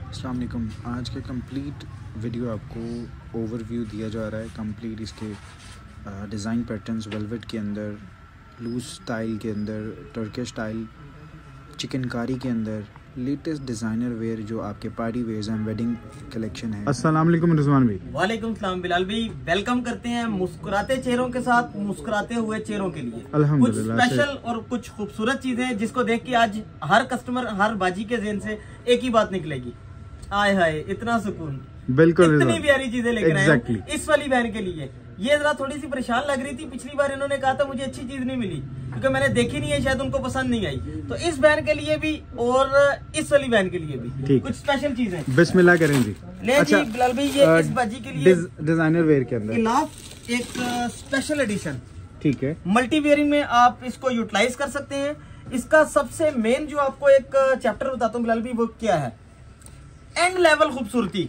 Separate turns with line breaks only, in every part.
अस्सलाम वालेकुम। आज का कंप्लीट वीडियो आपको ओवरव्यू दिया जा रहा है। कंप्लीट इसके डिज़ाइन पैटर्न्स वेलवेट के अंदर, लूज स्टाइल के अंदर, टर्किश स्टाइल, चिकनकारी के अंदर, लेटेस्ट डिज़ाइनर वेयर जो आपके party wears and wedding collection है। अस्सलाम वालेकुम रिजवान भाई।
वालेकुम सलाम बिलाल भाई। वेलकम करते हैं मुस्कुराते चेहरों के साथ मुस्कुराते हुए चेहरों के लिए।
अल्हम्दुलिल्लाह
कुछ स्पेशल और कुछ खूबसूरत चीजें जिसको देख के आज हर कस्टमर, हर बाजी के ज़हन से एक ही बात निकलेगी, आय हाय इतना सुकून,
बिल्कुल
इतनी प्यारी चीजें लेकर आए
Exactly.
इस वाली बहन के लिए। ये जरा थोड़ी सी परेशान लग रही थी, पिछली बार इन्होंने कहा था मुझे अच्छी चीज नहीं मिली क्योंकि मैंने देखी नहीं है, शायद उनको पसंद नहीं आई। तो इस बहन के लिए भी और इस वाली बहन के लिए भी कुछ स्पेशल चीजें।
बिस्मिल्लाह करें जी।
ले
अच्छा,
जी बिलाल भाई, ये इस बाजी के लिए
डिजाइनर वेयर के अंदर
इलाफ एक स्पेशल एडिशन,
ठीक है।
मल्टी वेयरिंग में आप इसको यूटिलाइज कर सकते हैं। इसका सबसे मेन जो आपको एक चैप्टर बताता हूँ बिलाल भाई, वो क्या है, एंड लेवल खूबसूरती,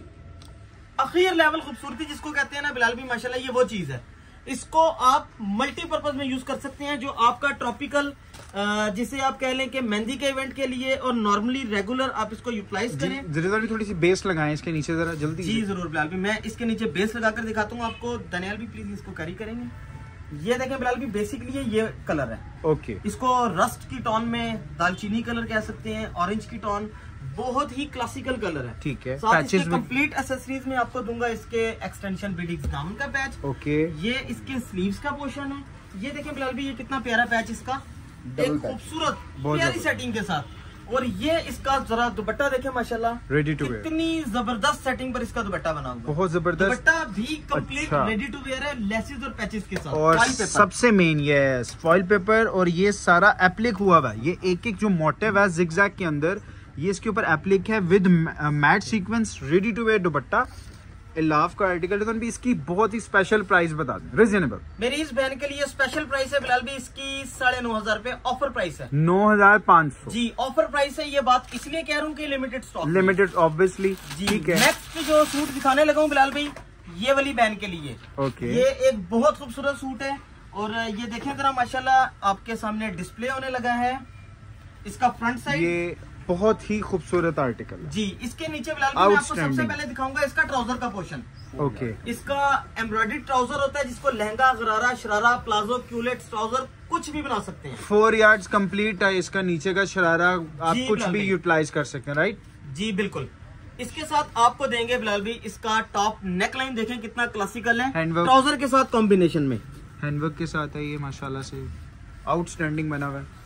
आखिर लेवल खूबसूरती जिसको कहते हैं ना बिलाल भाई, माशाल्लाह ये वो चीज है। इसको आप मल्टीपर्पज में यूज कर सकते हैं, जो आपका ट्रॉपिकल जिसे आप कह लें कि मेहंदी के इवेंट के लिए, और नॉर्मली रेगुलर आप इसको यूटिलाइज करें।
जरा भी थोड़ी सी बेस लगाएं इसके नीचे जरा जल्दी।
जी जरूर बिलाल भाई, मैं इसके नीचे बेस लगाकर दिखाता हूँ आपको। दनियाल भी प्लीज इसको कैरी करेंगे। ये देखें बिलाल भाई, बेसिकली ये कलर है।
ओके,
इसको रस्ट की टोन में दालचीनी कलर कह सकते हैं, ऑरेंज की टोन, बहुत ही क्लासिकल कलर है।
ठीक है।
पैचेस में कंप्लीट एक्सेसरीज में आपको दूंगा इसके एक्सटेंशन बीडिंग्स दामन का पैच।
ओके,
ये इसके स्लीव्स का पोर्शन है। ये देखें बिलाल भाई, ये कितना प्यारा पैच इसका, एक खूबसूरत प्यारी सेटिंग के साथ। और ये इसका जरा दुपट्टा देखें माशाल्लाह,
रेडी टू वेयर,
कितनी जबरदस्त सेटिंग पर इसका दुपट्टा बना हुआ,
बहुत जबरदस्त
दुपट्टा भी कंप्लीट
अच्छा।
रेडी टू वेयर है, लेसेस और पैचेस के साथ।
और सबसे मेन ये है फॉइल पेपर, और ये सारा एप्लिक हुआ हुआ है। ये एक एक जो मोटिव है जिगजैग के अंदर, ये इसके ऊपर एप्लिक है with matte sequence, ready to wear dupatta. Ilaf का आर्टिकल भी इसकी बहुत ही स्पेशल प्राइस बता दें, रिजनेबल।
मेरी इस बहन के लिए स्पेशल प्राइस है बिलाल भी, इसकी 9,500 रुपए ऑफर प्राइस है।
9,500
जी ऑफर प्राइस है। ये बात इसलिए कह रहा हूँ कि लिमिटेड स्टॉक,
लिमिटेड ऑब्वियसली। ठीक है।
नेक्स्ट जो सूट दिखाने लगा हूँ बिलाल भाई, ये वाली बहन के लिए।
ओके,
ये एक बहुत खूबसूरत सूट है, और ये देखें जरा माशाल्लाह आपके सामने डिस्प्ले होने लगा है। इसका फ्रंट साइड
ये बहुत ही खूबसूरत आर्टिकल है
जी। इसके नीचे बिलाल भाई मैं आपको सबसे पहले दिखाऊंगा इसका ट्राउजर का पोर्शन।
ओके,
इसका एम्ब्रॉयडरी ट्राउजर होता है, जिसको लहंगा, गरारा, शरारा, प्लाजो, क्यूलेट ट्राउजर कुछ भी बना सकते हैं।
4 यार्ड्स कंप्लीट है इसका नीचे का शरारा, आप
जी,
कुछ भी यूटिलाइज कर सकते हैं, राइट?
जी बिल्कुल। इसके साथ आपको देंगे बिलाल भाई इसका टॉप नेकलाइन, देखें कितना क्लासिकल है, ट्राउजर के साथ कॉम्बिनेशन में,
हैंडवर्क के साथ है। ये माशाल्लाह से आउटस्टैंडिंग बना हुआ है।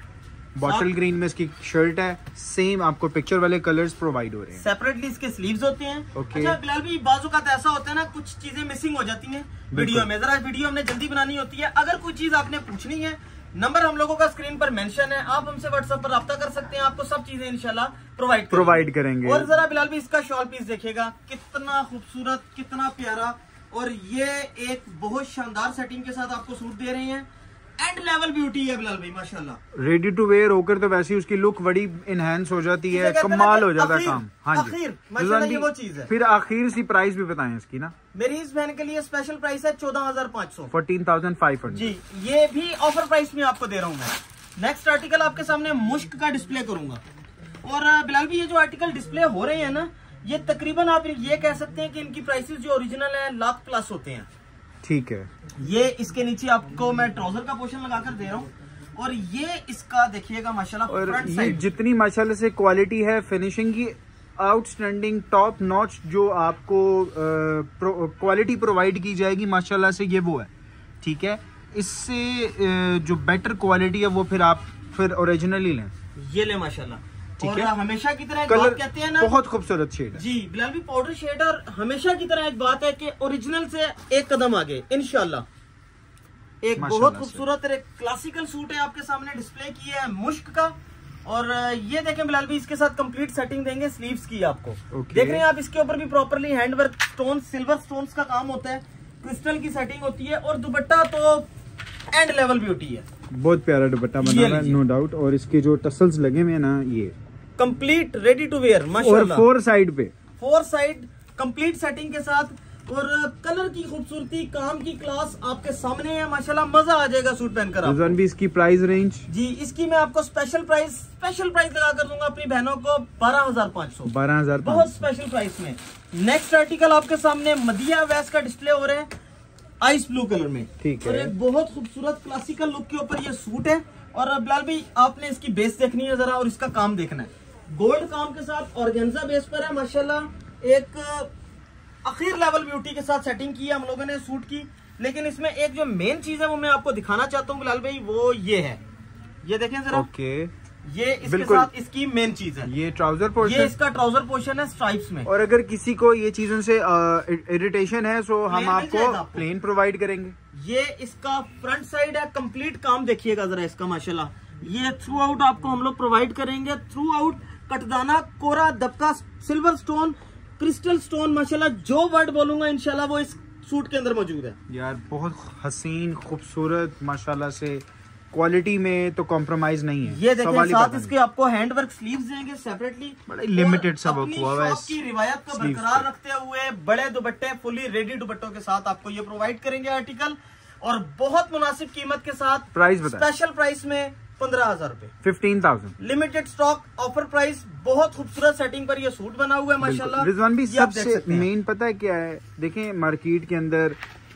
बॉटल ग्रीन में इसकी शर्ट है, सेम आपको पिक्चर वाले कलर्स प्रोवाइड हो रहे हैं।
सेपरेटली इसके स्लीव्स होते हैं।
Okay.
अच्छा बिलाल भाई, बाजू का ऐसा होता है ना, कुछ चीजें मिसिंग हो जाती हैं वीडियो में, जरा वीडियो हमने जल्दी बनानी होती है। अगर कोई चीज आपने पूछनी है, नंबर हम लोगों का स्क्रीन पर मेंशन है, आप हमसे व्हाट्सएप पर राब्ता कर सकते हैं, आपको सब चीजें इंशाल्लाह प्रोवाइड करेंगे। और जरा बिलाल भाई इसका शॉल पीस देखिएगा, कितना खूबसूरत, कितना प्यारा, और ये एक बहुत शानदार सेटिंग के साथ आपको सूट दे रहे हैं। एंड लेवल ब्यूटी है बिलाल भाई माशाल्लाह।
रेडी टू वेयर होकर तो वैसे ही उसकी लुक बड़ी इनहेंस हो जाती है, कमाल हो जाता है काम। हाँ जी,
माशाल्लाह ये वो चीज है।
फिर आखिर सी प्राइस भी बताएं इसकी ना।
मेरी इस बहन के लिए स्पेशल प्राइस है 14,500,
14,500
जी। ये भी ऑफर प्राइस में आपको दे रहा हूँ मैं। नेक्स्ट आर्टिकल आपके सामने मुश्क का डिस्प्ले करूंगा। और बिलाल भाई, ये जो आर्टिकल डिस्प्ले हो रहे हैं ना, ये तकरीबन आप ये कह सकते हैं कि इनकी प्राइसेस जो ओरिजिनल है लाख प्लस होते हैं।
ठीक है।
ये इसके नीचे आपको मैं ट्राउजर का पोर्शन लगाकर दे रहा हूँ, और ये इसका देखिएगा माशाल्लाह
और
फ्रंट
ये
साइड
जितनी माशाल्लाह से क्वालिटी है, फिनिशिंग की आउटस्टैंडिंग टॉप नॉच जो आपको क्वालिटी प्रोवाइड की जाएगी माशाल्लाह से, ये वो है। ठीक है। इससे जो बेटर क्वालिटी है वो फिर आप ओरिजिनल ही लें।
ये ले माशाल्लाह।
ठीक
और
है।
हमेशा की तरह एक
कलर
बात कहते हैं ना,
बहुत खूबसूरत शेड है
जी बिलाल भी, पाउडर शेड, और हमेशा की तरह एक बात है कि ओरिजिनल से एक कदम आगे इंशाल्लाह। एक बहुत खूबसूरत एक क्लासिकल सूट है आपके सामने डिस्प्ले किया है मुश्क का। और ये देखें बिलाल भी, इसके साथ कंप्लीट सेटिंग देंगे स्लीव्स की आपको। देख रहे हैं आप, इसके ऊपर भी properly handwork stone, silver stones का काम होता है, क्रिस्टल की सेटिंग होती है, और दुपट्टा तो एंड लेवल ब्यूटी है।
बहुत प्यारा दुपट्टा बना हुआ है, नो डाउट। और इसके जो टसल्स लगे हुए हैं ना, ये
कंप्लीट रेडी टू वेयर माशाल्लाह।
और 4 साइड पे,
4 साइड कंप्लीट सेटिंग के साथ और कलर की खूबसूरती, काम की क्लास आपके सामने है माशाल्लाह, मजा आ जाएगा सूट पहनकर आपको।
भी इसकी प्राइस रेंज
जी, इसकी मैं आपको स्पेशल प्राइस लगा कर दूंगा अपनी बहनों को 12,500।
12,000
बहुत स्पेशल प्राइस में। नेक्स्ट आर्टिकल आपके सामने मदिया वेस्ट का डिस्प्ले हो रहा है आइस ब्लू कलर में।
ठीक है।
और एक बहुत खूबसूरत क्लासिकल लुक के ऊपर ये सूट है। और बिलाल भाई आपने इसकी बेस देखनी है जरा, और इसका काम देखना है। गोल्ड काम के साथ ऑर्गेन्जा बेस पर है माशाल्लाह। एक आखिर लेवल ब्यूटी के साथ सेटिंग की है हम लोगों ने सूट की। लेकिन इसमें एक जो मेन चीज है वो मैं आपको दिखाना चाहता हूँ बिलाल भाई, वो ये है, ये देखें जरा।
ओके,
ये इसके साथ इसकी मेन चीज है,
ये ट्राउजर पोर्शन,
ये इसका ट्राउजर पोर्शन है स्ट्राइप्स में।
और अगर किसी को ये चीजों से इरिटेशन है तो हम आपको प्लेन प्रोवाइड करेंगे।
ये इसका फ्रंट साइड है, कंप्लीट काम देखिएगा जरा इसका माशाल्लाह। ये थ्रू आउट आपको हम लोग प्रोवाइड करेंगे। थ्रू आउट कटदाना, कोरा, दबका, सिल्वर स्टोन, क्रिस्टल स्टोन, माशाल्लाह जो वर्ड बोलूंगा इंशाल्लाह वो इस सूट के अंदर मौजूद है।
यार बहुत हसीन खूबसूरत माशाल्लाह से, क्वालिटी में तो कॉम्प्रोमाइज नहीं है।
ये देखिए साथ इसके आपको हैंड वर्क स्लीव्स देंगे सेपरेटली,
बड़ा लिमिटेड सा वर्क हुआ है।
की रिवायत को बरकरार रखते हुए बड़े दुपट्टे, फुली रेडी दुपट्टों के साथ आपको ये प्रोवाइड करेंगे आर्टिकल, और बहुत मुनासिब कीमत के साथ।
प्राइस बताएं।
स्पेशल प्राइस में 15,000 रुपए,
15,000
लिमिटेड स्टॉक, ऑफर प्राइस। बहुत खूबसूरत सेटिंग पर ये सूट बना हुआ है माशाल्लाह।
रिजवान भी सबसे मेन पता है क्या है, देखें मार्केट के अंदर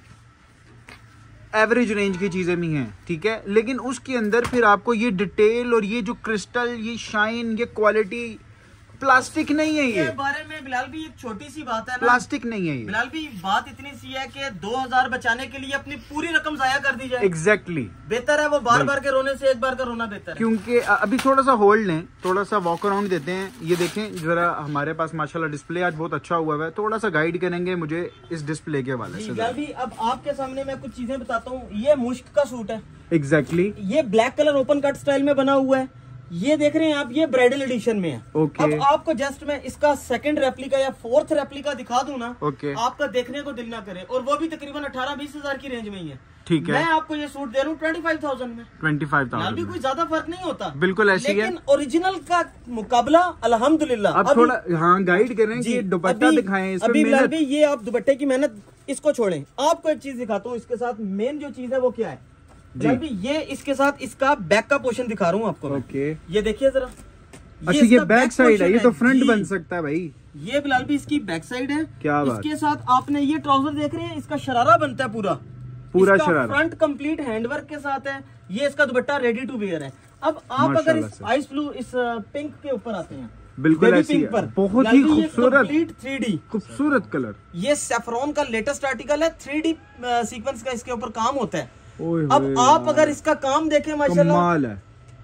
एवरेज रेंज की चीजें भी हैं, ठीक है, लेकिन उसके अंदर फिर आपको ये डिटेल और ये जो क्रिस्टल, ये शाइन, ये क्वालिटी, प्लास्टिक नहीं है ये
बारे में बिलाल भी एक छोटी सी बात है ना,
प्लास्टिक नहीं है ये
बिलाल भी बात इतनी सी है कि 2,000 बचाने के लिए अपनी पूरी रकम जाया कर दी जाए।
एग्जैक्टली
बेहतर है वो बार बार के रोने से एक बार का रोना बेहतर है।
क्योंकि अभी थोड़ा सा होल्ड लें, थोड़ा सा वॉक अराउंड देते हैं। ये देखें जरा, हमारे पास माशाल्लाह डिस्प्ले आज बहुत अच्छा हुआ है, थोड़ा सा गाइड करेंगे मुझे इस डिस्प्ले के हवाले से।
बिलाल भी अब आपके सामने मैं कुछ चीजें बताता हूँ। ये मुश्क का सूट है,
एग्जैक्टली
ये black colour open cut style में बना हुआ है। ये देख रहे हैं आप, ये ब्राइडल एडिशन में है।
Okay.
अब आपको जस्ट मैं इसका सेकंड रेप्लिका या फोर्थ रेप्लिका दिखा दूं ना,
okay.
आपका देखने को दिल ना करे, और वो भी तकरीबन 18-20 हजार की रेंज में ही है।
ठीक है,
मैं आपको ये सूट दे रहा हूँ 25,000 में।
25,000
भी कोई ज्यादा फर्क नहीं होता,
बिल्कुल ऐसी है।
लेकिन ओरिजिनल का मुकाबला अल्हम्दुलिल्लाह।
अब थोड़ा हाँ गाइड करें कि दुपट्टा दिखाएं, इसमें
अभी भी ये आप दुपट्टे की मेहनत इसको छोड़ें, आपको एक चीज दिखाता हूँ इसके साथ। मेन जो चीज है वो क्या है भी, ये इसके साथ इसका बैक का पोर्शन दिखा रहा हूँ आपको।
ओके,
ये देखिए जरा।
अच्छा ये बैक साइड है, ये तो फ्रंट बन सकता है भाई।
ये बिलाल भी इसकी बैक साइड है।
क्या बात।
इसके साथ आपने ये ट्राउजर देख रहे हैं, इसका शरारा बनता है पूरा शरारा, फ्रंट कंप्लीट हैंडवर्क के साथ है। ये इसका दुपट्टा रेडी टू वेयर है। अब आप अगर इस आइस ब्लू, इस पिंक के ऊपर आते हैं,
बिल्कुल ऐसी है, पर बहुत ही खूबसूरत
3D
खूबसूरत कलर।
ये सैफरॉन का लेटेस्ट आर्टिकल है, 3D सीक्वेंस का इसके ऊपर काम होता है। अब आप अगर इसका काम देखें माशाल्लाह,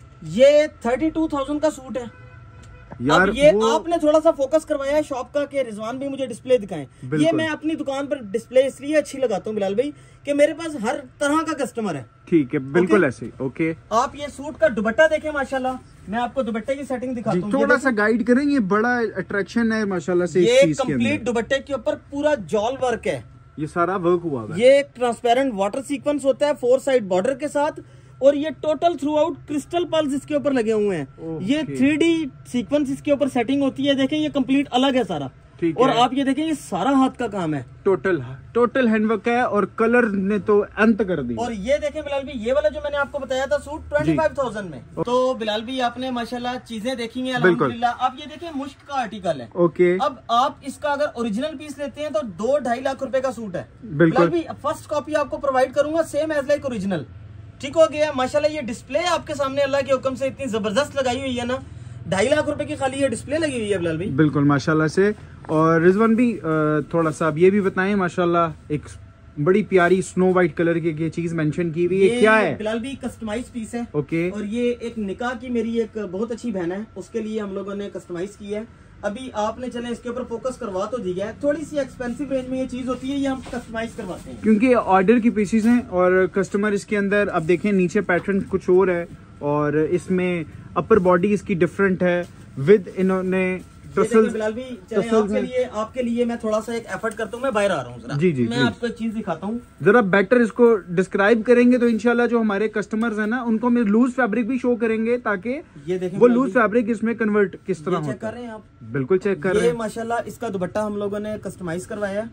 ये 32,000 का सूट है यार। अब ये आपने थोड़ा सा फोकस करवाया है शॉप का कि रिजवान भी मुझे डिस्प्ले दिखाएं। ये मैं अपनी दुकान पर डिस्प्ले इसलिए अच्छी लगाता हूँ बिलाल भाई कि मेरे पास हर तरह का कस्टमर है। ठीक है, बिल्कुल ऐसे। ओके, आप ये सूट का दुपट्टा देखें माशाल्लाह। मैं आपको दुपट्टे की सेटिंग दिखाता हूँ,
थोड़ा सा गाइड करेंगे। ये बड़ा अट्रैक्शन है माशाल्लाह से।
ये कंप्लीट दुपट्टे के ऊपर पूरा जॉल वर्क है,
ये सारा वर्क हुआ है।
ये एक ट्रांसपेरेंट वाटर सीक्वेंस होता है 4 साइड बॉर्डर के साथ, और ये total throughout crystal pearls इसके ऊपर लगे हुए हैं। ये 3D सीक्वेंस इसके ऊपर सेटिंग होती है। देखें ये कंप्लीट अलग है सारा, और आप ये देखें ये सारा हाथ का काम है, टोटल हैंडवर्क है, और कलर ने तो अंत कर दी। और ये देखें बिलाल भी, ये वाला जो मैंने आपको बताया था सूट 25,000 में। तो बिलाल भी आपने माशाल्लाह चीजें देखी हैं अल्हम्दुलिल्लाह। अब ये देखें मुश्क का आर्टिकल है। ओके, अब आप इसका अगर ओरिजिनल पीस लेते हैं तो 2-2.5 लाख रुपए का सूट है। बिलाल भी फर्स्ट कॉपी आपको प्रोवाइड करूंगा सेम एज लाइक ओरिजिनल। ठीक हो गया माशाल्लाह। ये डिस्प्ले आपके सामने अल्लाह के हुक्म से इतनी जबरदस्त लगाई हुई है ना, 2.5 लाख रुपए की खाली ये डिस्प्ले लगी हुई है बिलाल भाई। बिल्कुल माशाल्लाह से। और रिजवान भी थोड़ा सा अब ये भी बताएं माशाल्लाह, एक बड़ी प्यारी स्नो व्हाइट कलर की ये चीज मेंशन की हुई है, क्या है? बिलाल भी कस्टमाइज पीस है। ओके, और ये एक निकाह की मेरी एक बहुत अच्छी बहन है, उसके लिए हम लोगों ने कस्टमाइज की है। अभी आपने चले इसके ऊपर फोकस करवा तो दिया है, थोड़ी सी एक्सपेंसिव रेंज में ये चीज होती है, ये हम कस्टमाइज करवाते हैं क्योंकि ऑर्डर की पीसेस हैं। और कस्टमर इसके अंदर अब देखें नीचे पैटर्न कुछ और है, और इसमें अपर बॉडी इसकी डिफरेंट है विद इन्होंने बिलाल भी आपके लिए मैं थोड़ा सा एक एफर्ट करता हूँ, मैं बाहर आ रहा हूँ। जी, मैं आपको एक चीज दिखाता हूँ, जरा बेटर इसको डिस्क्राइब करेंगे तो इंशाल्लाह जो हमारे कस्टमर्स हैं ना उनको मैं लूज फैब्रिक भी शो करेंगे, ताकि ये देखें वो लूज फैब्रिक इसमें कन्वर्ट किस तरह चेक कर रहे हैं आप? बिल्कुल चेक कर रहे हैं। माशाल्लाह इसका दुपट्टा हम लोगों ने कस्टमाइज करवाया है,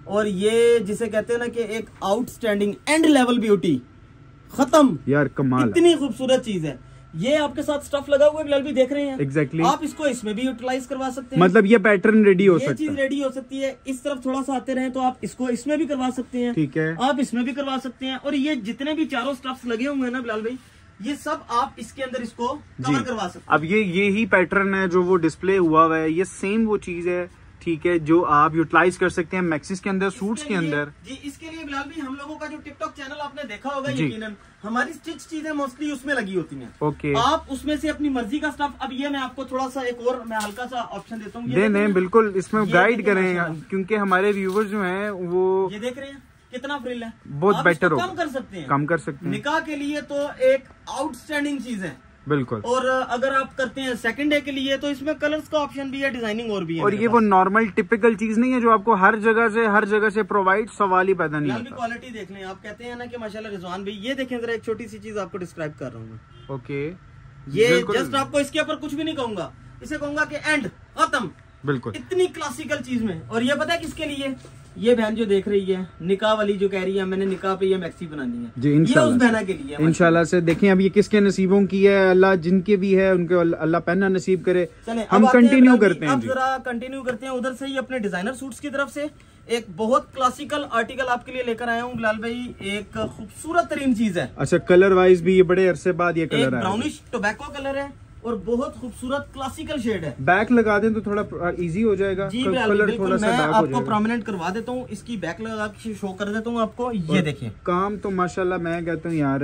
और ये जिसे कहते हैं ना कि एक आउटस्टैंडिंग एंड लेवल ब्यूटी, खत्म
यार कमाल,
इतनी खूबसूरत चीज है। ये आपके साथ स्टफ लगा हुआ है बिलाल भी देख रहे हैं।
एग्जैक्टली
आप इसको इसमें भी यूटिलाइज करवा सकते हैं,
मतलब ये पैटर्न रेडी हो सकता है,
ये चीज रेडी हो सकती है। इस तरफ थोड़ा सा आते रहे तो आप इसको इसमें भी करवा सकते हैं,
ठीक है,
आप इसमें भी करवा सकते हैं। और ये जितने भी चारों स्टफ्स लगे हुए हैं ना बिलाल भाई, ये सब आप इसके अंदर इसको कवर करवा सकते हैं।
अब ये ही पैटर्न है जो वो डिस्प्ले हुआ है, ये सेम वो चीज है, ठीक है, जो आप यूटिलाइज कर सकते हैं मैक्सिस के अंदर, सूट्स के अंदर।
जी इसके लिए बिलाल भी हम लोगों का जो टिकटॉक चैनल आपने देखा होगा यकीनन, हमारी स्टिच चीजें मोस्टली उसमें लगी होती हैं।
ओके,
आप उसमें से अपनी मर्जी का स्टफ, अब ये मैं आपको थोड़ा सा एक और मैं हल्का सा ऑप्शन देता हूँ,
नहीं बिल्कुल इसमें गाइड करें, क्योंकि हमारे व्यूवर्स जो हैं वो
ये देख रहे हैं कितना फ्रिल है,
बहुत बेटर हो,
कम कर सकते हैं,
कम कर सकते हैं।
निकाह के लिए तो एक आउटस्टैंडिंग चीज है
बिल्कुल।
और अगर आप करते हैं सेकंड डे के लिए तो इसमें कलर्स का ऑप्शन भी है, डिजाइनिंग और भी है।
और ये वो नॉर्मल टिपिकल चीज नहीं है जो आपको हर जगह से प्रोवाइड, सवाल ही पैदा नहीं होता।
क्वालिटी देख लें, आप कहते हैं ना कि माशाल्लाह रिजवान भाई, ये देखें जरा, एक छोटी सी चीज आपको डिस्क्राइब कर रहा हूँ मैं।
ओके,
ये जस्ट आपको इसके ऊपर कुछ भी नहीं कहूंगा, इसे कहूंगा कि एंड खत्म,
बिल्कुल
इतनी क्लासिकल चीज में। और ये पता है किसके लिए, ये बहन जो देख रही है निकाह वाली, जो कह रही है मैंने निकाह पे ये मैक्सी बनानी है
जी,
ये उस बहना के लिए
इंशाल्लाह से। देखें अब ये किसके नसीबों की है, अल्लाह जिनके भी है उनको अल्लाह पहनना नसीब करे। हम कंटिन्यू करते हैं,
अब जरा कंटिन्यू करते हैं उधर से ही अपने डिजाइनर सूट्स की तरफ से। एक बहुत क्लासिकल आर्टिकल आपके लिए लेकर आया हूँ बिलाल भाई, एक खूबसूरत तरीन चीज है।
अच्छा, कलर वाइज भी ये बड़े अरसे बाद ये कलर है,
ब्राउनिश टोबैको कलर है और बहुत खूबसूरत क्लासिकल शेड है।
बैक लगा दें तो थोड़ा इजी हो जाएगा,
जी
कलर थोड़ा सा
मैं आपको प्रोमिनेंट करवा देता हूँ, इसकी बैक लगा के शो कर देता हूँ आपको। ये देखिए
काम तो माशाल्लाह मैं कहता हूँ यार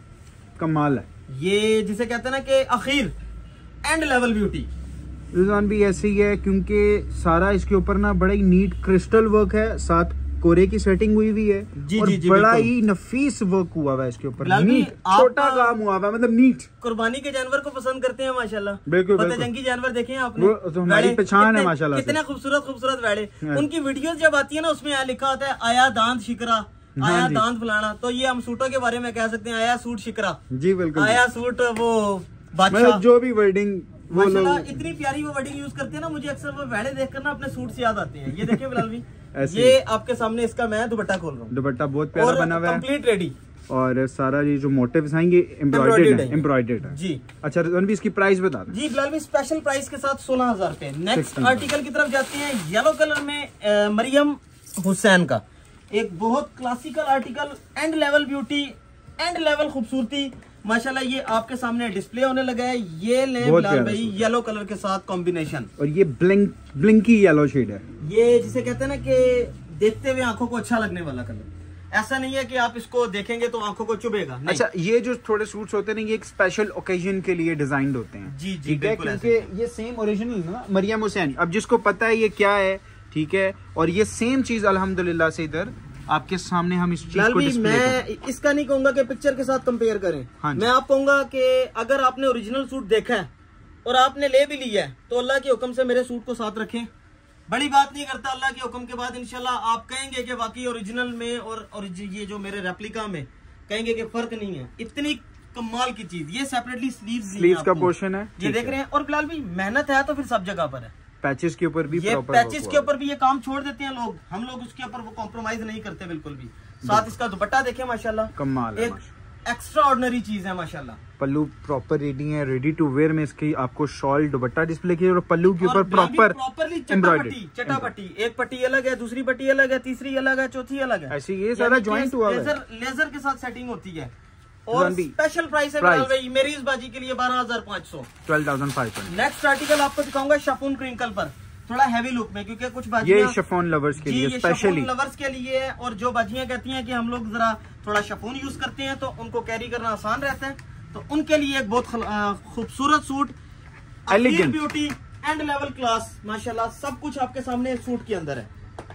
कमाल है।
ये जिसे कहते हैं ना कि आखिर एंड लेवल ब्यूटी,
रिजवान भी ऐसे ही है, क्योंकि सारा इसके ऊपर ना बड़ा ही नीट क्रिस्टल वर्क है, साथ कोरे की सेटिंग हुई हुई है,
जी,
और
जी,
बड़ा ही नफीस वर्क हुआ हुआ है इसके ऊपर, नीट छोटा काम हुआ हुआ है, मतलब नीट।
कुर्बानी के जानवर को पसंद करते हैं माशाल्लाह,
बिल्कुल
जंगी जानवर देखे हैं आपने,
तो हमारी पहचान है माशाल्लाह,
कितने खूबसूरत वेड़े। उनकी वीडियोस जब आती है ना, उसमें लिखा होता है आया दांत शिकरा, आया दांत फलाना, तो ये हम सूटों के बारे में कह सकते हैं, आया सूट शिकरा।
जी बिल्कुल,
आया सूट वो बादशाह,
जो भी वर्डिंग वो लोग
इतनी प्यारी वो वर्डिंग यूज करते हैं ना, मुझे अक्सर वो वेड़े देखकर ना अपने सूट से याद आते हैं। ये देखिए बिलाल भी ये आपके सामने इसका मैं दुपट्टा खोल रहा हूँ,
दुपट्टा बहुत प्यारा बना हुआ है,
कंप्लीट रेडी,
और सारा ये जो मोटिव्स हैं ये एम्ब्रॉयडर्ड है
जी।
अच्छा रिजवान भी इसकी प्राइस बता दें।
जी बिलाल भी स्पेशल प्राइस के साथ 16,000 रुपए। नेक्स्ट आर्टिकल की तरफ जाते हैं, येलो कलर में मरियम हुसैन का एक बहुत classical article, end level beauty, end level खूबसूरती माशाल्लाह। ये आपके सामने डिस्प्ले होने लगा है, ये ले बिलाल भाई येलो कलर के साथ कॉम्बिनेशन, और
ये ब्लिंकी येलो शेड है,
ये जिसे कहते हैं ना कि देखते हुए आंखों को अच्छा लगने वाला कलर। ऐसा नहीं है कि आप इसको देखेंगे तो आंखों को चुभेगा, नहीं।
अच्छा, ये जो थोड़े सूट्स होते हैं ना, ये एक स्पेशल ओकेजन के लिए डिजाइंड होते हैं,
जी जी बिल्कुल,
क्योंकि ये सेम ओरिजिनल ना मरियम हुसैन, अब जिसको पता है ये क्या है, ठीक है, और ये सेम चीज अल्हम्दुलिल्लाह से इधर आपके सामने हम इस चीज को डिस्प्ले
मैं इसका नहीं कहूंगा कि पिक्चर के साथ कंपेयर करें, मैं आप कहूंगा कि अगर आपने ओरिजिनल सूट देखा है और आपने ले भी लिया है तो अल्लाह के हुक्म से मेरे सूट को साथ रखें। बड़ी बात नहीं करता, अल्लाह के हुक्म के बाद इंशाल्लाह आप कहेंगे कि वाकई ओरिजिनल में और ये जो मेरे रेप्लिका में कहेंगे कि फर्क नहीं है। इतनी कमाल की चीज, ये सेपरेटली स्लीव्स
का पोर्शन है,
ये देख रहे हैं। और फिलहाल भी मेहनत है तो फिर सब जगह पर है,
पैचेस के ऊपर भी,
ये पैचेस के ऊपर भी ये काम छोड़ देते हैं लोग, हम लोग उसके ऊपर वो कॉम्प्रोमाइज नहीं करते बिल्कुल भी। साथ इसका दुपट्टा देखें माशाल्लाह,
कमाल है,
एक एक्स्ट्रा ऑर्डिनरी चीज है माशाल्लाह।
पल्लू प्रॉपर रेडी है, रेडी टू वेयर में इसकी आपको शॉल दुपट्टा डिस्प्ले किया, और पल्लू के ऊपर
प्रॉपरली चटापट्टी, एक पट्टी अलग है, दूसरी पट्टी अलग है, तीसरी अलग है, चौथी अलग है,
ऐसे ये सारा ज्वाइंट हुआ है,
लेजर के साथ सेटिंग होती है। और स्पेशल प्राइस है भाई मेरी इस बाजी के लिए 12,500,
12,500।
नेक्स्ट आर्टिकल आपको दिखाऊंगा शिफॉन क्रिंकल पर, थोड़ा हैवी लुक में, क्योंकि कुछ बाजियां
ये शिफॉन लवर्स के लिए स्पेशली
लवर्स के लिए है, और जो बाजियां कहती हैं कि हम लोग जरा थोड़ा शिफॉन यूज करते हैं तो उनको कैरी करना आसान रहता है, तो उनके लिए एक बहुत खूबसूरत suit, elegant beauty, end level class माशाल्लाह, सब कुछ आपके सामने सूट के अंदर है।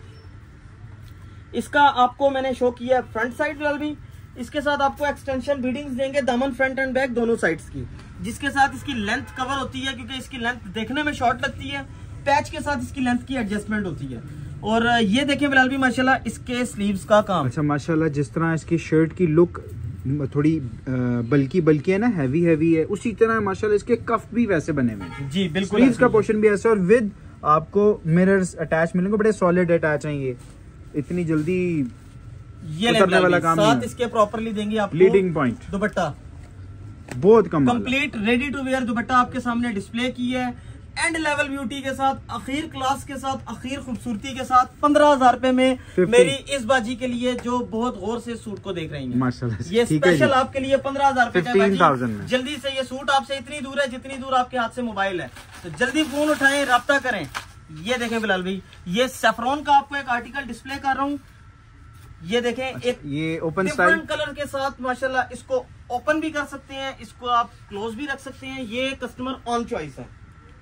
इसका आपको मैंने शो किया फ्रंट साइड वाल भी, इसके साथ आपको एक्सटेंशन बीडिंग्स देंगे दामन फ्रंट एंड बैक दोनों साइड्स की, जिसके साथ इसकी लेंथ कवर होती है, क्योंकि इसकी लेंथ देखने में शॉर्ट लगती है, पैच के साथ इसकी लेंथ की एडजस्टमेंट होती है। और ये देखें बिलाल भी माशाल्लाह इसके स्लीव्स का काम, अच्छा
माशाल्लाह, जिस तरह इसकी शर्ट की लुक थोड़ी बल्कि है ना, हैवी है, उसी तरह माशाल्लाह इसके कफ भी वैसे बने हुए हैं।
जी बिल्कुल,
स्लीव्स का पोर्शन भी ऐसा, और विद आपको मिरर्स अटैच मिलेंगे, बड़े सॉलिड अटैच हैं ये, इतनी जल्दी
ये
उतरने वाला काम नहीं
साथ
है।
इसके प्रॉपरली देंगे आपको
लीडिंग पॉइंट
दुपट्टा,
बहुत कम
complete ready to wear dupatta आपके सामने डिस्प्ले की है, एंड लेवल ब्यूटी के साथ, आखिर क्लास के साथ, आखिर खूबसूरती के साथ 15,000 रुपए में
50।
मेरी इस बाजी के लिए जो बहुत गौर से सूट को देख रही हैं
माशाल्लाह,
ये
ठीक है
स्पेशल
जी।
आपके लिए 15,000 रुपए का है
15,000 में।
बाजी। जल्दी से ये सूट आपसे इतनी दूर है जितनी दूर आपके हाथ से मोबाइल है, तो जल्दी फोन उठाएं, राब्ता करें। ये देखें बिलाल भाई, ये सैफरॉन का आपको एक आर्टिकल डिस्प्ले कर रहा हूँ। ये देखें एक
ये ओपन स्टाइल
डिफरेंट कलर के साथ माशाल्लाह, इसको ओपन भी कर सकते हैं, इसको आप क्लोज भी रख सकते हैं, ये कस्टमर ऑन चॉइस है।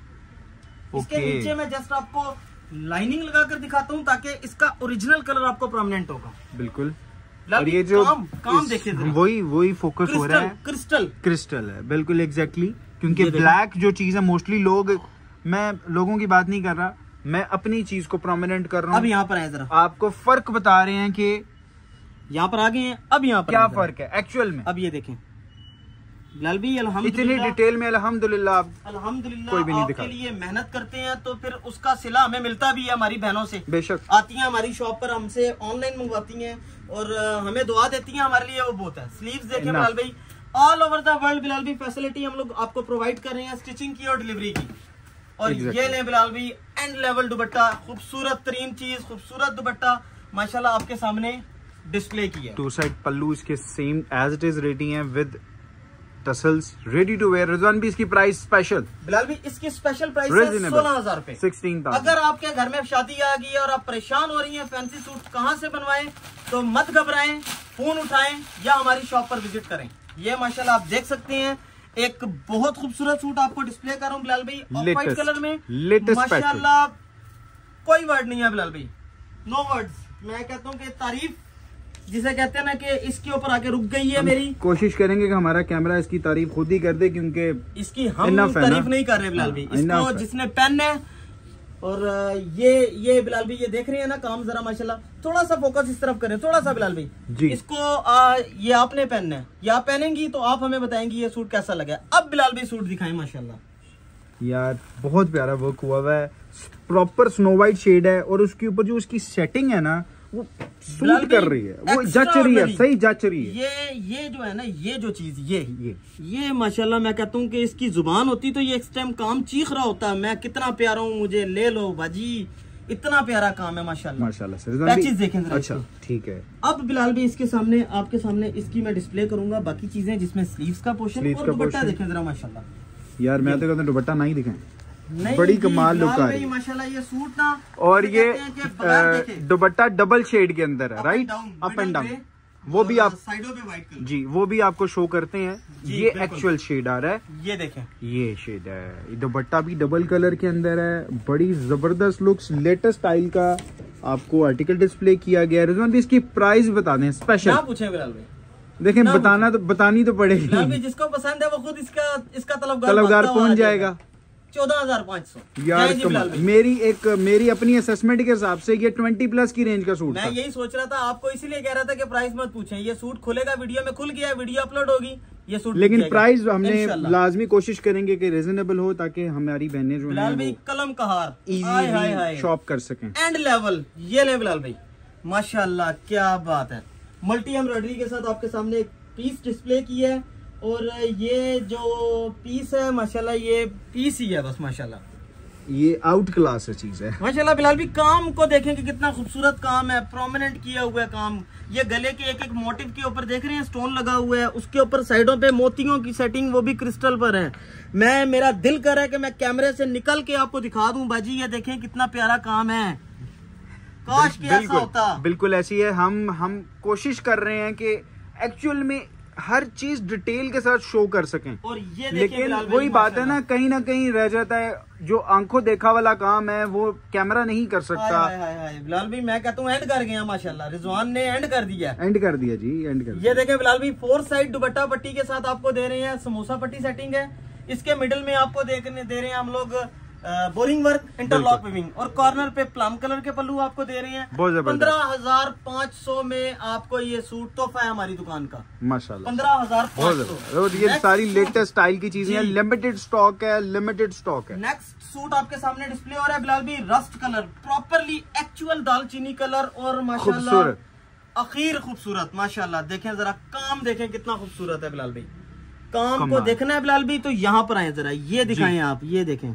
इसके नीचे मैं जस्ट आपको लाइनिंग लगाकर दिखाता हूँ ताकि इसका ओरिजिनल कलर आपको प्रोमिनेंट होगा।
बिल्कुल।
और
ये जो
काम देखिए
वही फोकस हो रहा है, क्रिस्टल है बिल्कुल एग्जैक्टली, क्योंकि ब्लैक जो चीज है मोस्टली लोग, मैं लोगों की बात नहीं कर रहा, मैं अपनी चीज को प्रोमिनेंट कर रहा हूँ।
अब यहाँ पर है, जरा
आपको फर्क बता रहे हैं कि
यहाँ पर आ गए हैं। अब यहाँ पर
क्या फर्क है एक्चुअल में।
अब ये देखें बिलाल भाई,
इतनी डिटेल में अल्हम्दुलिल्लाह कोई भी नहीं दिखा।
आपके लिए मेहनत करते हैं तो फिर उसका सिला हमें मिलता भी है हमारी बहनों से,
बेशक
आती हैं हमारी शॉप पर, हमसे ऑनलाइन मंगवाती हैं और हमें दुआ देती हैं, हमारे लिए वो बहुत है। स्लीव्स देखें बिलाल भाई, all over the world Bilal भाई फैसिलिटी हम लोग आपको प्रोवाइड कर रहे हैं स्टिचिंग की और डिलीवरी की। और ये ले बिलाल भाई एंड लेवल दुपट्टा, खूबसूरत तरीन चीज, खूबसूरत दुपट्टा माशाल्लाह आपके सामने डिस्प्ले की है।
टू साइड पल्लू इसके same as it is ready है with tassels, ready to wear. Rizwan भी इसकी प्राइस स्पेशल
बिलाल भाई, इसकी स्पेशल प्राइस है 16,000 रुपए।
16,000।
अगर आपके घर में शादी आ गई है और आप परेशान हो रही हैं फैंसी सूट कहाँ से बनवाएं, तो मत घबराएं, फोन उठाएं या हमारी शॉप पर विजिट करें। ये माशाल्लाह आप देख सकते हैं, एक बहुत खूबसूरत सूट आपको डिस्प्ले कर रहा हूँ बिलाल भाई, ऑफ व्हाइट कलर में,
लेटेस्ट
माशाल्लाह कोई वर्ड नहीं है बिलाल भाई, नो वर्ड्स। मैं कहता हूँ कि तारीफ जिसे कहते हैं ना कि इसके ऊपर आके रुक गई है मेरी।
कोशिश करेंगे कि हमारा कैमरा इसकी तारीफ खुद ही कर दे, क्योंकि
इसकी हम तारीफ नहीं कर रहे बिलाल भाई, इसको जिसने पेन है। और ये बिलाल भाई, ये देख रहे हैं ना काम, जरा माशाल्लाह थोड़ा सा फोकस इस तरफ करें, थोड़ा सा बिलाल भाई जी। इसको ये आपने पहनना है, ये आप पहनेंगी तो आप हमें बताएंगी ये सूट कैसा लगा। अब बिलाल भाई सूट दिखाएं, माशाल्लाह
यार बहुत प्यारा वर्क हुआ हुआ है, प्रॉपर स्नो वाइट शेड है, और उसके ऊपर जो उसकी सेटिंग है ना वो सूट कर रही है, वो जच रही है, सही जच रही है।
ये जो है ना, ये जो चीज ये माशाल्लाह मैं कहता हूँ कि इसकी जुबान होती तो ये इस टाइम काम चीख रहा होता, मैं कितना प्यारा हूँ, मुझे ले लो बाजी, इतना प्यारा काम है माशाल्लाह
से।
पैचेस देखें जरा।
अच्छा ठीक है।
अब बिलाल भाई इसके सामने, आपके सामने इसकी मैं डिस्प्ले करूंगा बाकी चीजें, जिसमें स्लीव्स का पोर्शन और दुपट्टा देखें जरा माशाल्लाह।
यार मैं तो कहता हूँ दुपट्टा नहीं दिखाएं,
नहीं
बड़ी कमाल लुक आ रही है
माशाल्लाह ये सूट ना।
और ये दुपट्टा डबल शेड के अंदर है, राइट, अप एंड डाउन, वो भी आप
साइडों पे व्हाइट कलर
जी, वो भी आपको शो करते हैं। ये एक्चुअल शेड आ रहा है,
ये देखें,
ये शेड है। दुपट्टा भी डबल कलर के अंदर है, बड़ी जबरदस्त लुक्स, लेटेस्ट स्टाइल का आपको आर्टिकल डिस्प्ले किया गया है। रिजवान भी इसकी प्राइस बता दें स्पेशल।
क्या पूछे बिलाल भाई,
देखें बतानी तो पड़ेगी,
जिसको पसंद है वो खुद इसका
तलबगार पहुंच जाएगा।
14,500
यार मेरी अपनी असेसमेंट के हिसाब से ये 20+ की रेंज का सूट
मैं यही सोच रहा था, आपको इसीलिए कह रहा था कि प्राइस मत पूछें, ये सूट खुलेगा, वीडियो में खुल गया, वीडियो अपलोड होगी, ये सूट
लेकिन प्राइस हमने लाजमी कोशिश करेंगे कि रिजनेबल हो, ताकि हमारी बहनें जो है
कलम कहार
इजीली शॉप कर सकें।
एंड लेवल ये ले बिलाल भाई, माशाल्लाह क्या बात है, मल्टी एम्ब्रॉयडरी के साथ आपके सामने एक पीस डिस्प्ले की है। और ये जो पीस है माशाल्लाह, ये पीस ही है बस माशाल्लाह,
ये आउट क्लास है चीज है
माशाल्लाह। बिलाल भी काम को देखें कि कितना खूबसूरत काम है, प्रोमिनेंट किया हुआ है काम। ये गले के एक एक मोटिव के ऊपर देख रहे हैं स्टोन लगा हुआ है, उसके ऊपर साइडों पे मोतियों की सेटिंग, वो भी क्रिस्टल पर है। मेरा दिल कर रहा है कि मैं कैमरे से निकल के आपको दिखा दूं बाजी, ये देखें कितना प्यारा काम है, काश कि ऐसा होता।
बिल्कुल ऐसी है, हम कोशिश कर रहे हैं कि एक्चुअल में हर चीज डिटेल के साथ शो कर सकें।
और ये
लेकिन वही बात है ना कहीं रह जाता है, जो आंखों देखा वाला काम है वो कैमरा नहीं कर सकता।
बिलाल भाई मैं कहता हूँ एंड कर गया माशाल्लाह, रिजवान ने एंड कर दिया
जी, एंड कर दिया।
ये देखें बिलाल भाई 4 साइड दुपट्टा पट्टी के साथ आपको दे रहे हैं, समोसा पट्टी सेटिंग है। इसके मिडिल में आपको दे रहे हैं हम लोग बोरिंग वर्क, इंटरलॉक वीविंग और कॉर्नर पे प्लम कलर के पल्लू आपको दे रहे हैं। 15,500 में आपको ये सूट तोहफा है हमारी दुकान का माशाल्लाह। 15,500।
और ये सारी लेटेस्ट स्टाइल की चीजें हैं, लिमिटेड स्टॉक है, लिमिटेड स्टॉक है।
नेक्स्ट सूट आपके सामने डिस्प्ले हो रहा है बिलाल भाई, रस्ट कलर, प्रॉपरली एक्चुअल दालचीनी कलर और माशाल्लाह अखीर खूबसूरत माशाल्लाह। देखें जरा काम, देखें कितना खूबसूरत है बिलाल भाई। काम को देखना है बिलाल भाई तो यहाँ पर आए जरा, ये दिखाएं आप, ये देखें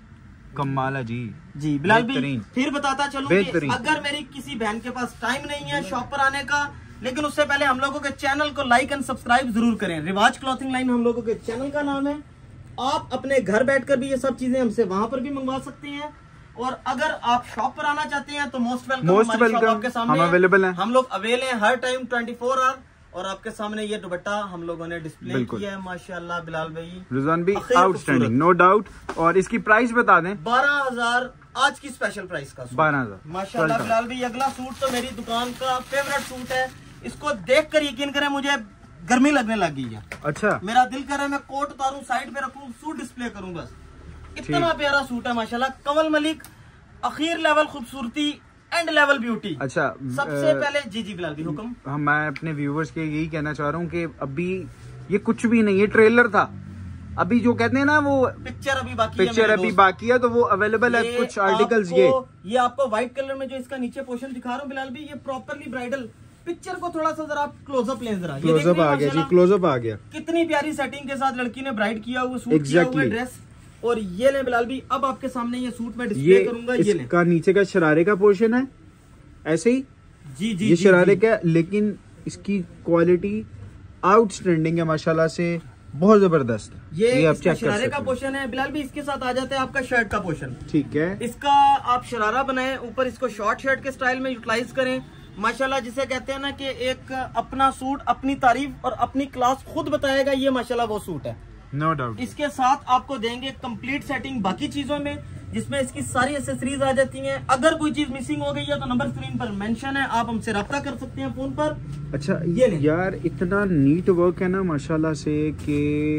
कमाल है जी
बिलाल भाई। फिर बताता चलूं कि अगर मेरी किसी बहन के पास टाइम नहीं है शॉप पर आने का, लेकिन उससे पहले हम लोगों के चैनल को लाइक एंड सब्सक्राइब जरूर करें। रिवाज क्लॉथिंग लाइन हम लोगों के चैनल का नाम है। आप अपने घर बैठकर भी ये सब चीजें हमसे वहां पर भी मंगवा सकते हैं, और अगर आप शॉप पर आना चाहते हैं तो मोस्ट वेलकम। आपके सामने
हम अवेलेबल हैं,
हम लोग अवेलेबल हैं हर टाइम 24 आवर। और आपके सामने ये दुपट्टा हम लोगों ने डिस्प्ले किया है माशाल्लाह बिलाल भाई,
रिजवान भी आउटस्टैंडिंग नो डाउट। और इसकी प्राइस बता दें।
12,000 आज की स्पेशल प्राइस का
12,000
माशाल्लाह बिलाल भाई। अगला सूट तो मेरी दुकान का फेवरेट सूट है, इसको देखकर यकीन करें मुझे गर्मी लगने लग गई है।
अच्छा,
मेरा दिल कर रहा है मैं कोट उतारूं, साइड पे रखूं, सूट डिस्प्ले करूं, बस इतना प्यारा सूट है माशाल्लाह। कमल मलिक, अखीर लेवल खूबसूरती, एंड लेवल ब्यूटी।
अच्छा,
सबसे पहले जी बिलाल भी हुक्म।
मैं अपने व्यूवर्स के यही कहना चाह रहा हूँ कि अभी ये कुछ भी नहीं, ये ट्रेलर था। अभी जो कहते हैं ना वो
पिक्चर अभी बाकी
है, तो वो अवेलेबल है कुछ आर्टिकल्स।
ये आपको व्हाइट कलर में जो इसका नीचे पोर्शन दिखा रहा हूँ बिलाल भी, ये प्रॉपरली ब्राइडल। पिक्चर को थोड़ा सा जरा आप क्लोजअप लें जरा,
क्लोजअप आ गया जी, क्लोजअप आ गया।
कितनी प्यारी सेटिंग के साथ लड़की ने ब्राइड किया हुआ सूट किया हुआ ड्रेस। और ये ले बिलाल भी, अब आपके सामने ये सूट में डिस्प्ले करूंगा। ये
इसका नीचे का शरारे का पोर्शन है ऐसे ही जी ये शरारे का, लेकिन इसकी क्वालिटी आउटस्टैंडिंग है माशाल्लाह से, बहुत जबरदस्त।
ये आप चेक शरारे का पोर्शन है बिलाल भी। इसके साथ आ जाता है आपका शर्ट का पोर्शन,
ठीक है।
इसका आप शरारा बनाएं, ऊपर इसको शॉर्ट शर्ट के स्टाइल में यूटिलाइज करें माशाल्लाह। जिसे कहते हैं ना कि एक अपना सूट अपनी तारीफ और अपनी क्लास खुद बताएगा, ये माशाल्लाह वो सूट है
नो डाउट।
इसके साथ आपको देंगे कंप्लीट सेटिंग बाकी चीजों में, जिसमें इसकी सारी एसेसरीज आ जाती हैं। अगर कोई चीज मिसिंग हो गई है तो नंबर स्क्रीन पर मेंशन है, आप हमसे रब्ता कर सकते हैं फोन पर।
अच्छा ये यार इतना नीट वर्क है ना माशाल्लाह से, कि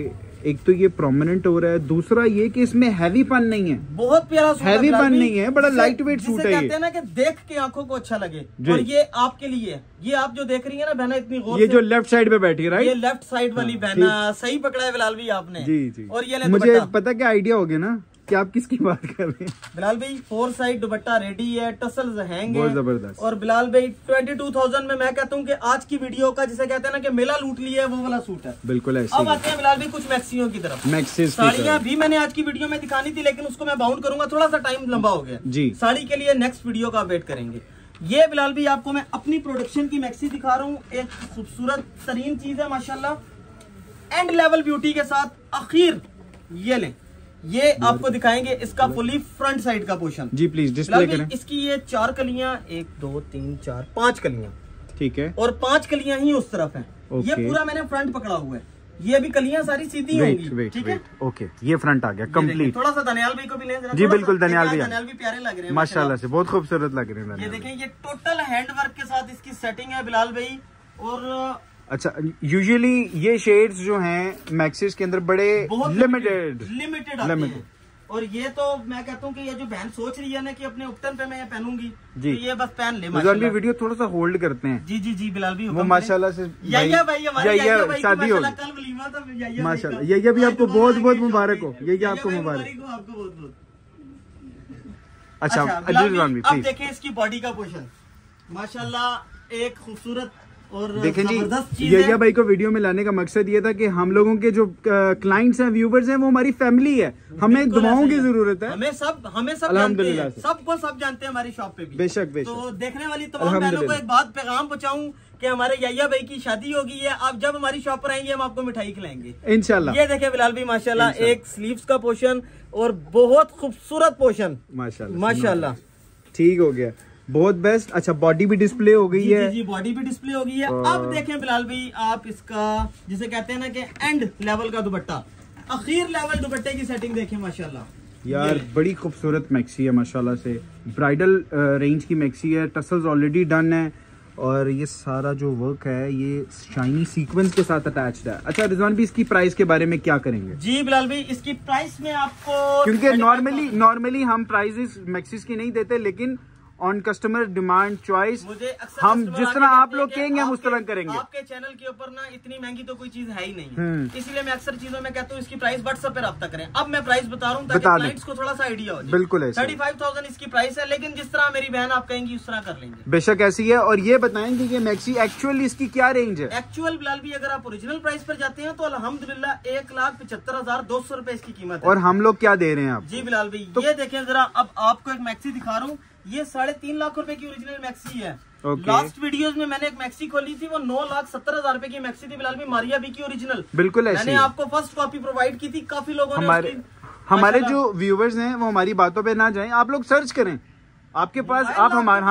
एक तो ये प्रोमिनेंट हो रहा है, दूसरा ये कि इसमें हैवी पन नहीं है,
बहुत प्यारा सूट
हैवी पन नहीं है, बड़ा लाइट वेट सूट है।
कहते हैं ना कि देख के आंखों को अच्छा लगे, और ये आपके लिए, ये आप जो देख रही है ना बहना इतनी गौर
ये जो लेफ्ट साइड पे बैठी है, राइट,
ये लेफ्ट साइड वाली बहना सही पकड़ा है बिलाल भी आपने
जी।
और ये
मुझे पता क्या आइडिया हो गया ना कि आप किसकी बात कर रहे हैं।
बिलाल भाई 4 साइड दुपट्टा रेडी है, टसल्स हैंग
बहुत जबरदस्त।
और बिलाल भाई 22,000 में मैं कहता हूँ कि आज की वीडियो का जिसे कहते हैं ना कि मेला लूट लिया है, वो वाला सूट है
बिल्कुल ऐसे।
अब आते हैं बिलाल भाई कुछ मैक्सियों की तरफ।
मैक्सिस
साड़ियाँ भी मैंने आज की वीडियो में दिखानी थी, लेकिन उसको मैं बाउंड करूंगा, थोड़ा सा टाइम लंबा हो गया
जी।
साड़ी के लिए नेक्स्ट वीडियो का वेट करेंगे। ये बिलाल भाई आपको मैं अपनी प्रोडक्शन की मैक्सी दिखा रहा हूँ, एक खूबसूरत तरीन चीज है माशाल्लाह, एंड लेवल ब्यूटी के साथ। आखिर ये लें, ये आपको दिखाएंगे इसका फुली फ्रंट साइड का पोर्शन
जी, प्लीज डिस्प्ले करें।
इसकी ये 4 कलियां, 1 2 3 4 5 कलियां,
ठीक है,
और 5 कलियां ही उस तरफ हैं। ये पूरा मैंने फ्रंट पकड़ा हुआ है, ये अभी कलियां सारी सीधी होंगी, ठीक है।
ओके, ये फ्रंट आ गया कंप्लीट।
थोड़ा सा दनियाल भाई को भी ले
जी, बिल्कुल दनियाल भी
प्यारे लग रहे हैं
माशाल्लाह से, बहुत खूबसूरत लग रहे हैं।
ये देखें, ये टोटल हैंड वर्क के साथ इसकी सेटिंग है बिलाल भाई। और
अच्छा, यूजुअली ये शेड्स जो हैं मैक्सिस के अंदर बड़े लिमिटेड
आते हैं, और ये तो मैं कहता हूँ कि ये जो बहन सोच रही है ना कि अपने उपटन पे मैं ये पहनूंगी जी, तो ये बस पहन ले माशाल्लाह।
वीडियो थोड़ा सा होल्ड करते हैं जी बिलाल भी, वो माशाल्लाह से शादी हो कल वलीमा था माशाल्लाह। यही भी आपको बहुत बहुत मुबारक हो, यही आपको मुबारक हो, आपको बहुत बहुत। अच्छा
अब देखें इसकी बॉडी का पोर्शन माशाल्लाह एक खूबसूरत और
देखें जी। यैया भाई को वीडियो में लाने का मकसद ये था कि हम लोगों के जो क्लाइंट्स हैं, व्यूवर्स हैं, वो हमारी फैमिली है, हमें दुआओं की जरूरत है।
हमें सब अल्हम्दुलिल्लाह सब जानते हैं हमारी शॉप पे भी।
बेशक।
तो देखने वाली तमाम बहनों को एक बात पैगाम पहुंचाऊं कि हमारे यैया भाई की शादी होगी है, आप जब हमारी शॉप पर आएंगे हम आपको मिठाई खिलाएंगे इंशाल्लाह। ये देखे बिलाल भाई माशाल्लाह, एक स्लीव्स का पोर्शन और बहुत खूबसूरत पोर्शन माशाल्लाह,
ठीक हो गया, बहुत बेस्ट। अच्छा, बॉडी भी डिस्प्ले हो गई है
जी, बॉडी भी डिस्प्ले हो गई है। अब देखें बिलाल भाई आप इसका जिसे कहते हैं ना कि एंड लेवल का दुपट्टा, अखीर लेवल दुपट्टे की सेटिंग देखें माशाल्लाह
यार, बड़ी खूबसूरत मैक्सी है माशाल्लाह से, ब्राइडल रेंज की मैक्सी है, टसल्स ऑलरेडी डन है, और ये सारा जो वर्क है ये शाइनी सीक्वेंस के साथ अटैच्ड है। अच्छा रिजवान भी इसकी प्राइस के बारे में क्या करेंगे?
जी बिलाल भाई, इसकी प्राइस में आपको,
क्योंकि नॉर्मली हम प्राइजेस मैक्सिस की नहीं देते, लेकिन ऑन कस्टमर डिमांड चॉइस हम जिस तरह आप लोग कहेंगे हम उस तरह करेंगे।
आपके चैनल के ऊपर ना इतनी महंगी तो कोई चीज है ही नहीं, इसलिए मैं अक्सर चीजों में कहता हूँ इसकी प्राइस व्हाट्सएप पे रब्ता करें। अब मैं प्राइस बता रहा हूँ ताकि क्लाइंट्स को थोड़ा सा आइडिया हो जाए।
बिल्कुल
35,000 इसकी प्राइस है, लेकिन जिस तरह मेरी बहन आप कहेंगी उस तरह कर लेंगे।
बेशक ऐसी है। और ये बताएंगे कि मैक्सी एक्चुअली इसकी क्या रेंज है?
एक्चुअल बिलाल भी अगर आप ओरिजिनल प्राइस पर जाते हैं तो अल्हम्दुलिल्लाह 1,75,200 रुपए इसकी कीमत है।
और हम लोग क्या दे रहे हैं आप?
जी बिलाल भाई तो ये देखें जरा, अब आपको एक मैक्सी दिखा रहा हूँ। ये 3.5 लाख रुपए की ओरिजिनल मैक्सी है। लास्ट वीडियोस में मैंने एक मैक्सी खोली थी, वो 9,70,000 रुपए की मैक्सी थी बिलाल भाई, मारिया बी की ओरिजिनल।
बिल्कुल ऐसी
मैंने आपको फर्स्ट कॉपी प्रोवाइड की थी। काफी लोगों ने
हमारे जो व्यूवर्स हैं वो हमारी बातों पे ना जाएं, आप लोग सर्च करें आपके पास, आप हमारे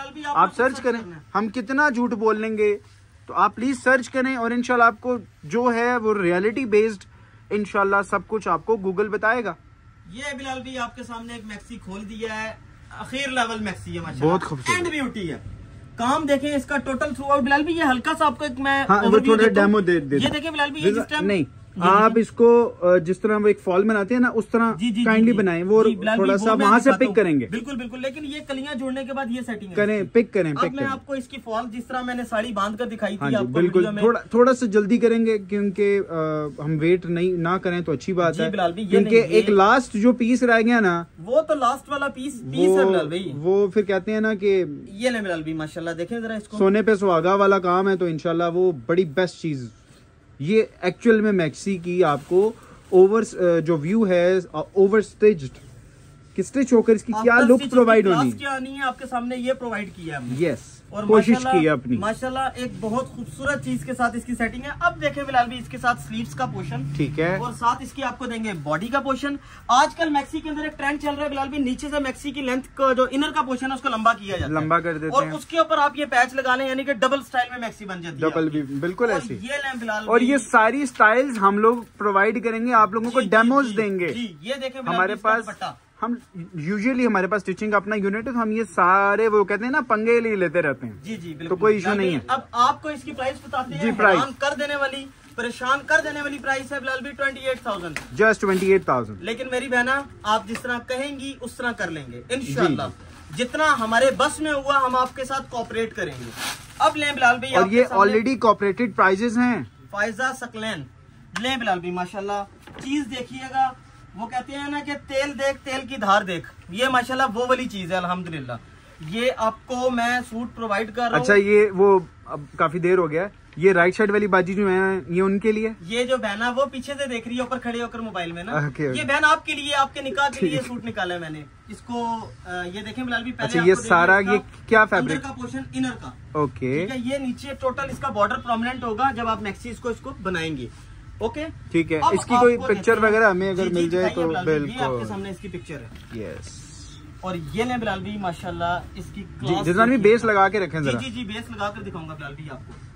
आप सर्च करें, हम कितना झूठ बोल लेंगे, तो आप प्लीज सर्च करें और इंशाल्लाह आपको जो है वो रियलिटी बेस्ड इंशाल्लाह सब कुछ आपको गूगल बताएगा।
ये बिलाल भाई आपके सामने एक मैक्सी खोल दिया है, आखिर लेवल मैक्सी है माशाल्लाह,
बहुत खूबसूरत
एंड ब्यूटी है। काम देखें इसका टोटल थ्रू आउट बिलाल भाई, ये हल्का सा आपको एक मैं
थोड़ा डेमो दे
ये देखें बिलाल भाई, ये जिस टाइम
नहीं आप इसको जिस तरह वो एक फॉल बनाते हैं ना उस तरह काइंडली बनाएं, वो थोड़ा सा वहां से पिक करेंगे।
बिल्कुल बिल्कुल, लेकिन ये कलियां जोड़ने के बाद ये सेटिंग
करें, पिक करें।
अब मैं आपको इसकी फॉल जिस तरह मैंने साड़ी बांध कर दिखाई थी आपको,
बिल्कुल थोड़ा सा जल्दी करेंगे क्योंकि हम वेट नहीं ना करें तो अच्छी बात है, क्योंकि एक लास्ट जो पीस रह गया ना वो
तो लास्ट वाला पीस है बिलाल भाई,
वो फिर कहते हैं ना कि
ये ले बिलाल भाई माशाल्लाह देखें जरा इसको,
सोने पे सुहागा वाला काम है, तो इंशाल्लाह वो बड़ी बेस्ट चीज। ये एक्चुअल में मैक्सी की आपको ओवर जो व्यू है ओवर स्टिच्ड कि स्टिच होकर इसकी क्या लुक प्रोवाइड होनी
है आपके सामने, ये प्रोवाइड किया है।
यस, और कोशिश की है अपनी
माशाल्लाह, एक बहुत खूबसूरत चीज के साथ इसकी सेटिंग है। अब देखें बिलाल भी इसके साथ स्लीव्स का पोर्शन,
ठीक है,
और साथ इसकी आपको देंगे बॉडी का पोर्शन। आजकल मैक्सी के अंदर एक ट्रेंड चल रहा है बिलाल भी, नीचे से मैक्सी की लेंथ का जो इनर का पोर्शन है उसको लंबा किया जाता है,
लंबा कर देते
और उसके ऊपर आप ये पैच लगा लें, यानी कि डबल स्टाइल में मैक्सी बन जाती है।
डबल भी बिल्कुल ऐसी।
ये लें बिलाल,
और ये सारी स्टाइल्स हम लोग प्रोवाइड करेंगे, आप लोगों को डेमोज देंगे।
ये देखें
हमारे पास, हम यूजुअली हमारे पास स्टिचिंग का अपना यूनिट है, तो हम ये सारे वो कहते हैं ना पंगे लेते रहते हैं।
जी जी बिल्कुल,
तो कोई इशू नहीं है।
अब आपको इसकी प्राइस बताते हैं।
प्राइस
कर देने वाली, परेशान कर देने वाली प्राइस है बिलाल भी 28,000,
जस्ट 28,000।
लेकिन मेरी बहना आप जिस तरह कहेंगी उस तरह कर लेंगे इंशाल्लाह, जितना हमारे बस में हुआ हम आपके साथ कोऑपरेट करेंगे। अब लें बिलाल भाई,
और ये ऑलरेडी कोऑपरेटेड प्राइजेस हैं।
फायजा सकलैन लें बिलाल भाई माशाल्लाह, चीज देखिएगा, वो कहते हैं ना कि तेल देख तेल की धार देख, ये माशाल्लाह वो वाली चीज है अल्हम्दुलिल्लाह। ये आपको मैं सूट प्रोवाइड कर रहा हूँ।
अच्छा, ये वो अब काफी देर हो गया, ये राइट साइड वाली बाजी जो है ये उनके लिए, ये
जो बहना वो पीछे से देख रही है ऊपर खड़े होकर मोबाइल में ना, ये बहन आपके लिए, आपके निकाह के लिए सूट निकाला है मैंने इसको। ये देखें बिलाल भी, पहले
अच्छा ये सारा ये क्या फैब्रिक
का पोर्शन इनर का,
ओके,
ये नीचे टोटल इसका बॉर्डर प्रोमिनेंट होगा जब आप मैक्सी इसको बनाएंगे। ओके
ठीक है, इसकी कोई पिक्चर वगैरह हमें अगर मिल जाए तो बिल्कुल,
आपके सामने इसकी पिक्चर है।
यस,
और ये ले बिलाल भी माशाल्लाह इसकी
जितना भी बेस लगा के रखें जरा।
जी बेस लगा कर दिखाऊंगा बिलाल भी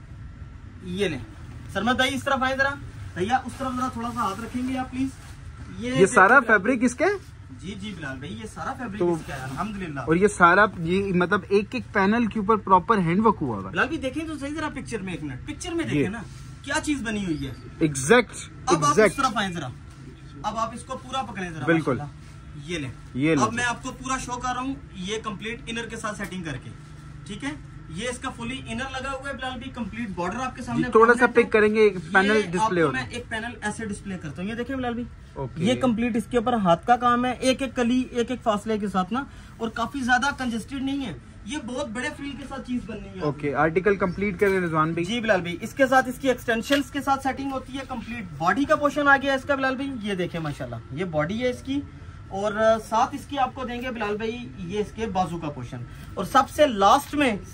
आपको। ये ले सरमत भाई इस तरफ आए जरा, भैया उस तरफ जरा थोड़ा सा हाथ रखेंगे आप प्लीज।
ये सारा फैब्रिक इसके,
जी बिलाल भाई ये सारा फैब्रिक इसका है अल्हम्दुलिल्लाह।
और ये सारा ये मतलब एक एक पैनल के ऊपर प्रॉपर हैंडवर्क हुआ है
बिलाल भी। देखें तो सही जरा पिक्चर में, एक मिनट पिक्चर में देखें ना क्या चीज बनी हुई है
एग्जैक्ट।
अब आप इस तरफ आए जरा, अब आप इसको पूरा पकड़े जरा,
बिल्कुल
ये ले अब मैं आपको पूरा शो कर रहा हूँ, ये कंप्लीट इनर के साथ सेटिंग करके, ठीक है। ये इसका फुली इनर लगा हुआ है बिलाल भी, कंप्लीट बॉर्डर आपके सामने।
थोड़ा सा पिक करेंगे, एक पैनल डिस्प्ले हो,
मैं एक पैनल ऐसे डिस्प्ले करता हूँ, ये देखें बिलाल भी, ये कंप्लीट इसके ऊपर हाथ का काम है, एक एक कली एक एक फासले के साथ ना, और काफी ज्यादा कंजेस्टेड नहीं है, ये बहुत बड़े फ्रिल के साथ चीज बननी है।
ओके, आर्टिकल कंप्लीट करें रिजवान भाई।
जी बिलाल भाई, इसके साथ इसकी एक्सटेंशंस के साथ सेटिंग होती है, कंप्लीट बॉडी का पोर्शन आ गया इसका बिलाल भाई। ये देखें माशाल्लाह, ये बॉडी है इसकी, और साथ इसकी आपको देंगे बिलाल भाई ये इसके बाजू का पोर्शन। और सबसे लास्ट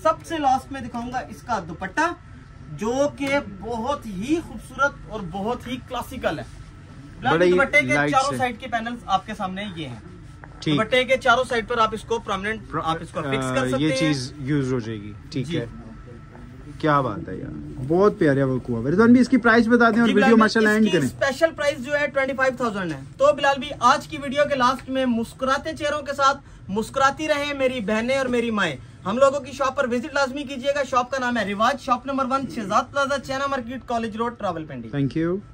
में दिखाऊंगा इसका दुपट्टा, जो कि बहुत ही खूबसूरत और बहुत ही क्लासिकल है। दुपट्टे के चारों साइड के पैनल्स आपके सामने ये हैं, दुपट्टे के चारों साइड पर आप इसको परमानेंट आप इसको फिक्स कर सकते हैं,
ये चीज यूज हो जाएगी, ठीक है। क्या बात है यार, बहुत प्यारा वर्क हुआ। रिजवान भी इसकी प्राइस बता दें और वीडियो माशाल्लाह एंड करें।
स्पेशल प्राइस जो है 25,000 है। तो बिलाल भी आज की वीडियो के लास्ट में मुस्कुराते चेहरों के साथ मुस्कुराती रहे मेरी बहनें और मेरी माएं। हम लोगों की शॉप पर विजिट लाजमी कीजिएगा। शॉप का नाम है Riwaj, shop number 1, Shahzad plaza, China market, college road, ट्रैवल पेंडी।
Thank you.